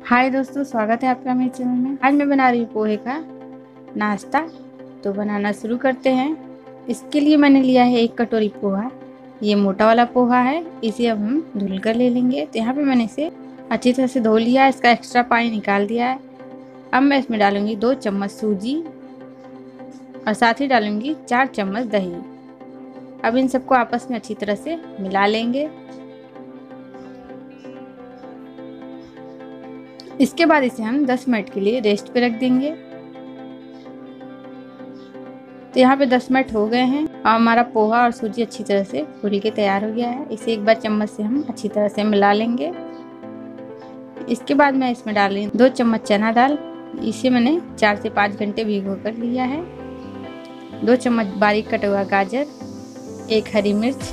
हाय दोस्तों, स्वागत है आपका मेरे चैनल में। आज मैं बना रही हूँ पोहे का नाश्ता। तो बनाना शुरू करते हैं। इसके लिए मैंने लिया है 1 कटोरी पोहा। ये मोटा वाला पोहा है, इसे अब हम धुल कर ले लेंगे। तो यहाँ पे मैंने इसे अच्छी तरह से धो लिया है, इसका एक्स्ट्रा पानी निकाल दिया है। अब मैं इसमें डालूंगी 2 चम्मच सूजी और साथ ही डालूंगी 4 चम्मच दही। अब इन सबको आपस में अच्छी तरह से मिला लेंगे। इसके बाद इसे हम 10 मिनट के लिए रेस्ट पे रख देंगे। तो यहाँ पे 10 मिनट हो गए हैं और हमारा पोहा और सूजी अच्छी तरह से घुल के तैयार हो गया है। इसे एक बार चम्मच से हम अच्छी तरह से मिला लेंगे। इसके बाद मैं इसमें डाल रही हूँ 2 चम्मच चना दाल। इसे मैंने 4 से 5 घंटे भिगो कर लिया है। 2 चम्मच बारीक कटा हुआ गाजर, 1 हरी मिर्च,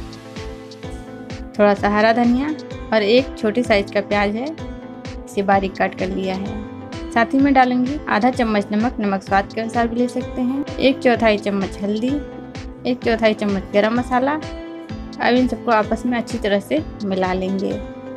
थोड़ा सा हरा धनिया और 1 छोटी साइज का प्याज है, इसे बारीक काट कर लिया है। साथ ही में डालूंगी आधा चम्मच नमक स्वाद के अनुसार भी ले सकते हैं, 1/4 चम्मच हल्दी, 1/4 चम्मच गरम मसाला। अब इन सबको आपस में अच्छी तरह से मिला लेंगे।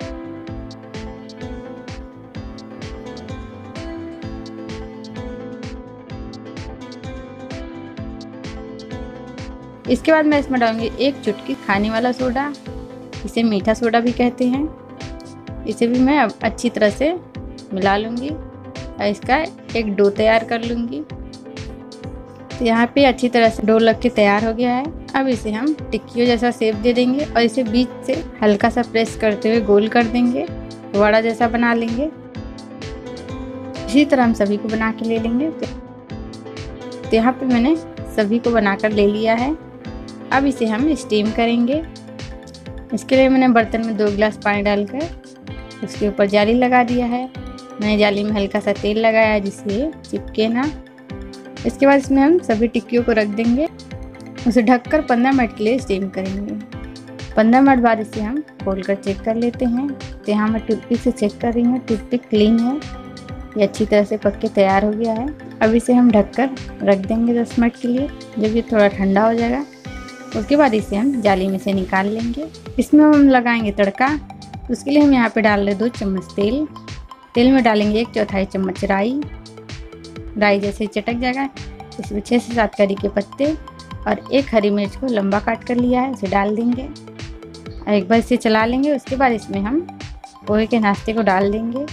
इसके बाद मैं इसमें डालूंगी 1 चुटकी खाने वाला सोडा, इसे मीठा सोडा भी कहते हैं। इसे भी मैं अब अच्छी तरह से मिला लूँगी और इसका एक डो तैयार कर लूँगी। तो यहाँ पे अच्छी तरह से डो लग के तैयार हो गया है। अब इसे हम टिक्कियों जैसा शेप दे देंगे और इसे बीच से हल्का सा प्रेस करते हुए गोल कर देंगे, वड़ा जैसा बना लेंगे। इसी तरह हम सभी को बना के ले लेंगे। तो यहाँ पे मैंने सभी को बनाकर ले लिया है। अब इसे हम स्टीम करेंगे। इसके लिए मैंने बर्तन में 2 गिलास पानी डालकर उसके ऊपर जाली लगा दिया है। मैंने जाली में हल्का सा तेल लगाया है जिससे चिपके ना। इसके बाद इसमें हम सभी टिक्कियों को रख देंगे। उसे ढककर 15 मिनट के लिए स्टीम करेंगे। 15 मिनट बाद इसे हम खोलकर चेक कर लेते हैं। तो यहाँ मैं टूथपिक से चेक कर रही हूँ, टूथपिक क्लीन है, ये अच्छी तरह से पक के तैयार हो गया है। अब इसे हम ढककर रख देंगे 10 मिनट के लिए। जब ये थोड़ा ठंडा हो जाएगा उसके बाद इसे हम जाली में से निकाल लेंगे। इसमें हम लगाएंगे तड़का। उसके लिए हम यहाँ पे डाल रहे 2 चम्मच तेल। तेल में डालेंगे 1/4 चम्मच राई जैसे चटक जाएगा इसमें 6 से 7 करी के पत्ते और 1 हरी मिर्च को लंबा काट कर लिया है, इसे डाल देंगे और एक बार इसे चला लेंगे। उसके बाद इसमें हम पोहे के नाश्ते को डाल देंगे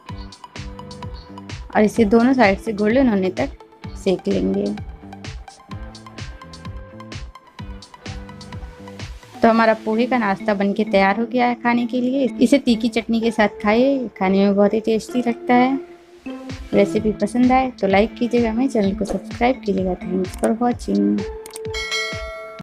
और इसे दोनों साइड से गोल्डन होने तक सेक लेंगे। तो हमारा पोहे का नाश्ता बनके तैयार हो गया है खाने के लिए। इसे तीखी चटनी के साथ खाइए, खाने में बहुत ही टेस्टी लगता है। रेसिपी पसंद आए तो लाइक कीजिएगा, मेरे चैनल को सब्सक्राइब कीजिएगा। Thanks for watching.